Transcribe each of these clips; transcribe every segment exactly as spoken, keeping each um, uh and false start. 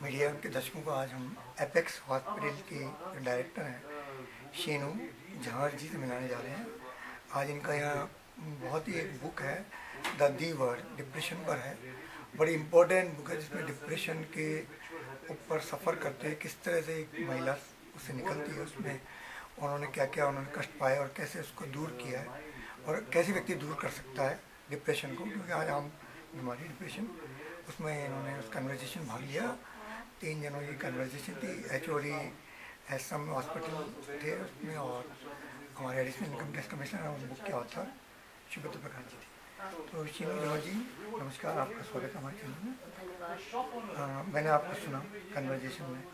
Media के दर्शकों को आज हम एपेक्स हॉस्पिटल के जो डायरेक्टर हैं शीनू झावर जी से मिलाने जा रहे हैं। आज इनका यहाँ बहुत ही एक बुक है द दी वर्ड डिप्रेशन पर है। बड़ी इम्पोर्टेंट बुक है जिसमें डिप्रेशन के ऊपर सफ़र करते हैं किस तरह से एक महिला उससे निकलती है, उसमें उन्होंने क्या क्या उन्होंने कष्ट पाए और कैसे उसको दूर किया है और कैसे व्यक्ति दूर कर सकता है डिप्रेशन को, क्योंकि आज आम बीमारी डिप्रेशन। उसमें इन्होंने उस कन्वर्सेशन भाग लिया। तीन जनों की कन्वर्सेशन थी। एच ओ डी एसम हॉस्पिटल थे उसमें और हमारे एडिशनल इनकम टैक्स कमिश्नर और बुक के ऑथर शुभ्रत प्रकाश जी थे। तो शीनू जवाहर जी नमस्कार, आपका स्वागत है हमारे चैनल में। धन्यवाद। मैंने आपको सुना कन्वर्सेशन में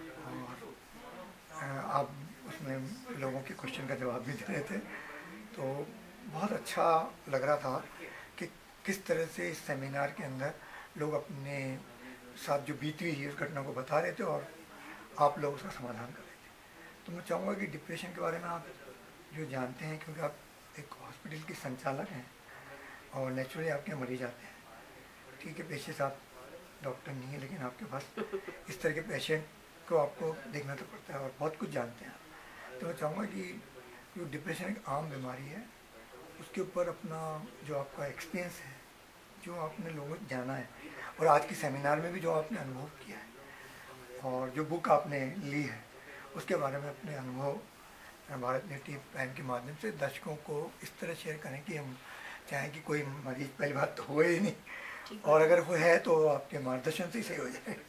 और आ, आप उसमें लोगों के क्वेश्चन का जवाब भी दे रहे थे, तो बहुत अच्छा लग रहा था कि किस तरह से इस सेमिनार के अंदर लोग अपने साथ जो बीती हुई उस घटना को बता रहे थे और आप लोग उसका समाधान कर रहे थे। तो मैं चाहूँगा कि डिप्रेशन के बारे में आप जो जानते हैं, क्योंकि आप एक हॉस्पिटल के संचालक हैं और नेचुरली आपके यहाँ मरीज आते हैं, ठीक है, पेशे से आप डॉक्टर नहीं है, लेकिन आपके पास इस तरह के पेशेंट को आपको देखना तो पड़ता है और बहुत कुछ जानते हैं। तो मैं चाहूँगा कि जो डिप्रेशन एक आम बीमारी है उसके ऊपर अपना जो आपका एक्सपीरियंस है, जो आपने लोगों को जाना है और आज के सेमिनार में भी जो आपने अनुभव किया है और जो बुक आपने ली है उसके बारे में अपने अनुभव भारत नेटिव पैन के माध्यम से दर्शकों को इस तरह शेयर करें कि हम चाहें कि कोई मरीज पहली बात तो हो ही नहीं और अगर वो है तो आपके मार्गदर्शन से ही सही हो जाए।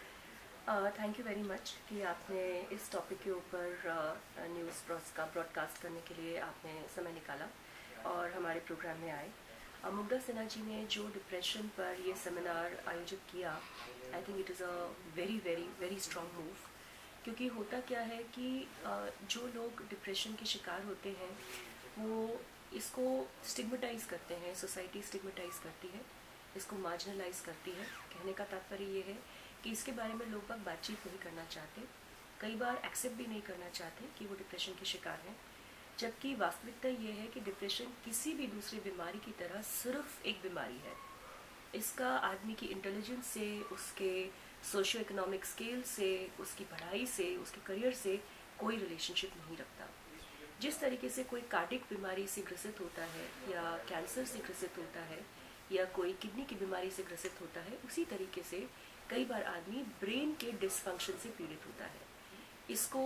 थैंक यू वेरी मच कि आपने इस टॉपिक के ऊपर न्यूज़ का ब्रॉडकास्ट करने के लिए आपने समय निकाला और हमारे प्रोग्राम में आए। मुग्धा सिन्हा जी ने जो डिप्रेशन पर ये सेमिनार आयोजित किया, I think it is a very very very strong move, क्योंकि होता क्या है कि जो लोग डिप्रेशन के शिकार होते हैं वो इसको स्टिग्मेटाइज करते हैं, सोसाइटी स्टिग्मेटाइज करती है, इसको मार्जिनलाइज करती है। कहने का तात्पर्य ये है कि इसके बारे में लोग बाग बातचीत नहीं करना चाहते, कई बार एक्सेप्ट भी नहीं करना चाहते कि वो डिप्रेशन के शिकार हैं, जबकि वास्तविकता ये है कि डिप्रेशन किसी भी दूसरी बीमारी की तरह सिर्फ एक बीमारी है। इसका आदमी की इंटेलिजेंस से, उसके सोशियो इकोनॉमिक स्केल से, उसकी पढ़ाई से, उसके करियर से कोई रिलेशनशिप नहीं रखता। जिस तरीके से कोई कार्डिक बीमारी से ग्रसित होता है या कैंसर से ग्रसित होता है या कोई किडनी की बीमारी से ग्रसित होता है, उसी तरीके से कई बार आदमी ब्रेन के डिसफंक्शन से पीड़ित होता है। इसको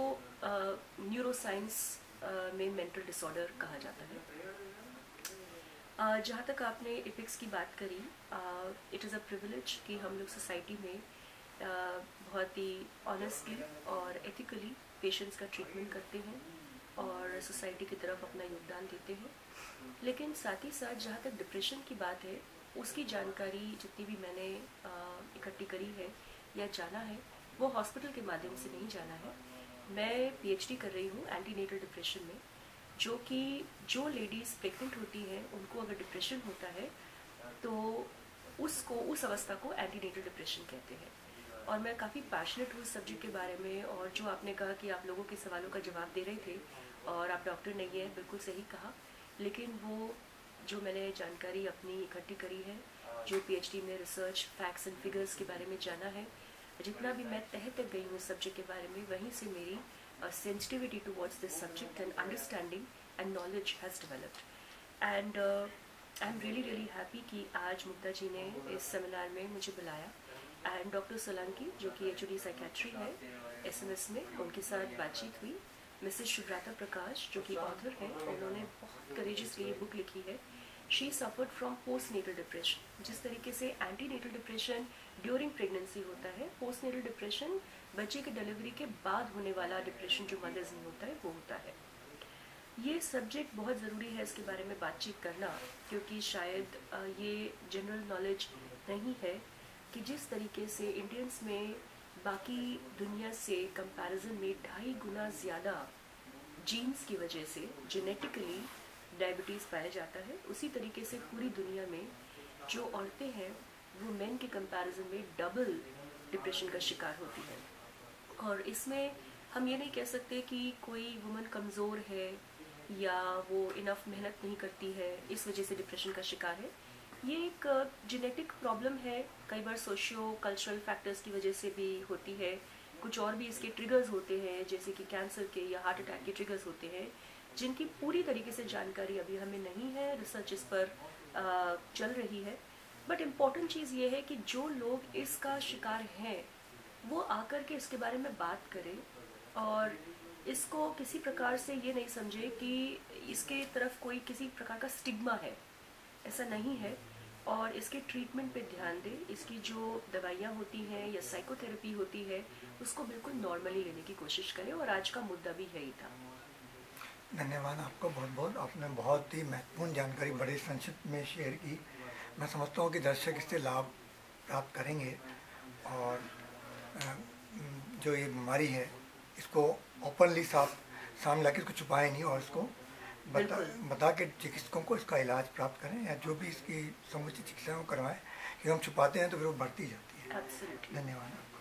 न्यूरोसाइंस में मेंटल डिसऑर्डर कहा जाता है। uh, जहाँ तक आपने एपिक्स की बात करी, इट इज़ अ प्रिविलेज कि हम लोग सोसाइटी में uh, बहुत ही ऑनेस्टली और एथिकली पेशेंट्स का ट्रीटमेंट करते हैं और सोसाइटी की तरफ अपना योगदान देते हैं। लेकिन साथ ही साथ जहाँ तक डिप्रेशन की बात है, उसकी जानकारी जितनी भी मैंने uh, इकट्ठी करी है या जाना है, वो हॉस्पिटल के माध्यम से नहीं जाना है। मैं पीएचडी कर रही हूँ एंटीनेटल डिप्रेशन में, जो कि जो लेडीज़ प्रेग्नेंट होती हैं उनको अगर डिप्रेशन होता है तो उसको उस अवस्था को एंटीनेटल डिप्रेशन कहते हैं। और मैं काफ़ी पैशनेट हूँ इस सब्जेक्ट के बारे में। और जो आपने कहा कि आप लोगों के सवालों का जवाब दे रहे थे और आप डॉक्टर नहीं हैं, बिल्कुल सही कहा, लेकिन वो जो मैंने जानकारी अपनी इकट्ठी करी है, जो पीएचडी में रिसर्च फैक्ट्स एंड फिगर्स के बारे में जाना है, जितना भी मैं तह तक गई हूँ इस सब्जेक्ट के बारे में, वहीं से मेरी sensitivity towards this subject and understanding and knowledge has developed. And I am really really happy कि आज मुग्धा जी ने इस सेमिनार में मुझे बुलाया। एंड डॉक्टर सोलंकी जो कि एच ओ डी साइकेट्री है एस एम एस में, उनके साथ बातचीत हुई। मिसेस शुभ्रता प्रकाश जो कि ऑथर हैं, उन्होंने बहुत करेजियसली ये बुक लिखी है। She suffered from post natal depression. जिस तरीके से ante natal depression during pregnancy होता है, पोस्ट नेटल डिप्रेशन बच्चे के डिलीवरी के बाद होने वाला डिप्रेशन जो मदर्स में होता है वो होता है। ये सब्जेक्ट बहुत ज़रूरी है इसके बारे में बातचीत करना, क्योंकि शायद ये जनरल नॉलेज नहीं है कि जिस तरीके से इंडियंस में बाकी दुनिया से कंपैरिजन में ढाई गुना ज़्यादा जीन्स की वजह से जेनेटिकली डायबिटीज़ पाया जाता है, उसी तरीके से पूरी दुनिया में जो औरतें हैं वो मेन के कंपैरिजन में डबल डिप्रेशन का शिकार होती हैं। और इसमें हम ये नहीं कह सकते कि कोई वुमन कमज़ोर है या वो इनफ मेहनत नहीं करती है इस वजह से डिप्रेशन का शिकार है। ये एक जेनेटिक प्रॉब्लम है, कई बार सोशियो कल्चरल फैक्टर्स की वजह से भी होती है। कुछ और भी इसके ट्रिगर्स होते हैं, जैसे कि कैंसर के या हार्ट अटैक के ट्रिगर्स होते हैं, जिनकी पूरी तरीके से जानकारी अभी हमें नहीं है। रिसर्च इस पर आ, चल रही है। बट इम्पॉर्टेंट चीज़ ये है कि जो लोग इसका शिकार हैं वो आकर के इसके बारे में बात करें और इसको किसी प्रकार से ये नहीं समझे कि इसके तरफ कोई किसी प्रकार का स्टिग्मा है, ऐसा नहीं है। और इसके ट्रीटमेंट पे ध्यान दें। इसकी जो दवाइयाँ होती हैं या साइकोथेरेपी होती है उसको बिल्कुल नॉर्मली लेने की कोशिश करें। और आज का मुद्दा भी यही था। धन्यवाद आपको बहुत बहुत। आपने बहुत ही महत्वपूर्ण जानकारी बड़े संक्षिप्त में शेयर की। मैं समझता हूँ कि दर्शक इससे लाभ प्राप्त करेंगे और जो ये बीमारी है इसको ओपनली साफ सामने लाके इसको छुपाएं नहीं और इसको बता बता के चिकित्सकों को इसका इलाज प्राप्त करें या जो भी इसकी समुचित चिकित्सा करवाएं। क्योंकि हम छुपाते हैं तो फिर वो बढ़ती जाती है। Absolutely. धन्यवाद।